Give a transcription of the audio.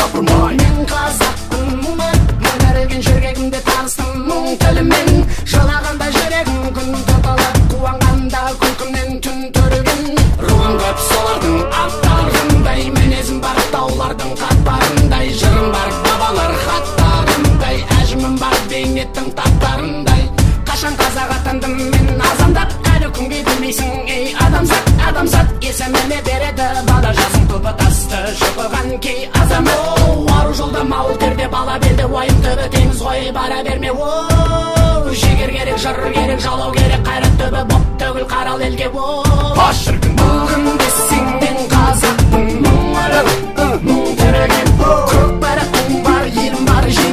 жапырмай. Мен қазақпын мұң әрілген жүрегімде таныстым мұң тілімен. Жылағанда жүрегім күн тұтылып, қуанғанда күлкімнен түн түрілген. Руым көп солардың аттарындай, мінезім бар таулардың қатпарындай, жырым бар бабалар хаттарындай, әжімім бар бейнеттің таттарындай. Қашан қазақ атандым мен азандап, әлі күнге білмейсің ей адамзат. Адамзат есіміне береді бала жасың түбі тасты шұқыған кей азамат. Ару жолда мауыл терде бала белді, уайым түбі теңіз ғой бара берме. Жігер керек, жыр керек, жалау керек, қайрат түбі боп төгіл қарал елге. Аш шіркін бұл күн десең мен